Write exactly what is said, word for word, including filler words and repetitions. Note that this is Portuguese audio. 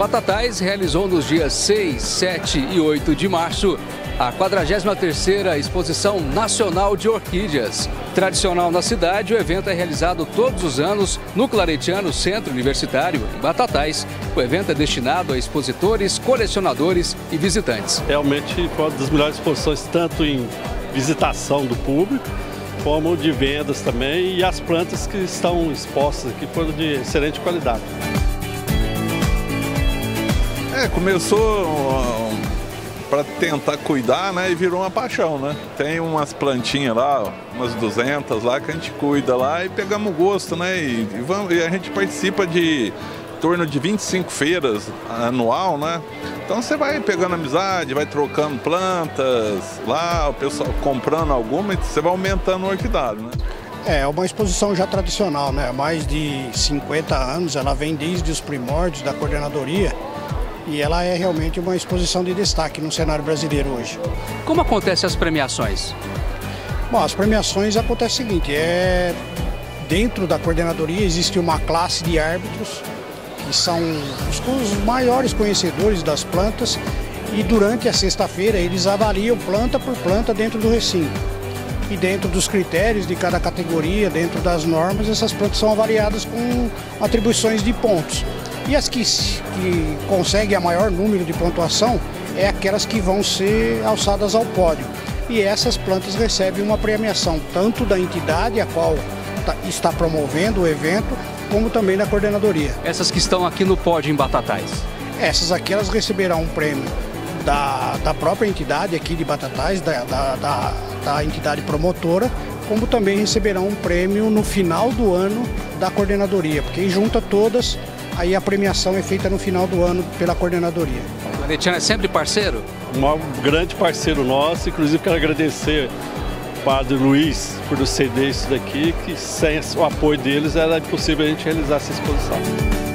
Batatais realizou nos dias seis, sete e oito de março a quadragésima terceira Exposição Nacional de Orquídeas. Tradicional na cidade, o evento é realizado todos os anos no Claretiano Centro Universitário, em Batatais. O evento é destinado a expositores, colecionadores e visitantes. Realmente foi uma das melhores exposições, tanto em visitação do público, como de vendas também, e as plantas que estão expostas aqui foram de excelente qualidade. É, começou uh, para tentar cuidar, né, e virou uma paixão, né? Tem umas plantinhas lá, umas duzentas lá que a gente cuida lá e pegamos gosto, né? E, e, vamos, e a gente participa de em torno de vinte e cinco feiras anual, né? Então você vai pegando amizade, vai trocando plantas lá, o pessoal comprando alguma e você vai aumentando o orquidário, né? É uma exposição já tradicional, né? Há mais de cinquenta anos, ela vem desde os primórdios da coordenadoria. E ela é realmente uma exposição de destaque no cenário brasileiro hoje. Como acontecem as premiações? Bom, as premiações acontecem o seguinte, é... dentro da coordenadoria existe uma classe de árbitros, que são os, os maiores conhecedores das plantas, e durante a sexta-feira eles avaliam planta por planta dentro do recinto. E dentro dos critérios de cada categoria, dentro das normas, essas plantas são avaliadas com atribuições de pontos. E as que, que conseguem a maior número de pontuação é aquelas que vão ser alçadas ao pódio. E essas plantas recebem uma premiação tanto da entidade a qual tá, está promovendo o evento, como também da coordenadoria. Essas que estão aqui no pódio em Batatais? Essas aqui elas receberão um prêmio da, da própria entidade aqui de Batatais, da, da, da, da entidade promotora, como também receberão um prêmio no final do ano da coordenadoria, porque junta todas. Aí a premiação é feita no final do ano pela coordenadoria. O Claretiano é sempre parceiro? Um grande parceiro nosso, inclusive quero agradecer ao padre Luiz por nos ceder isso daqui, que sem o apoio deles era impossível a gente realizar essa exposição.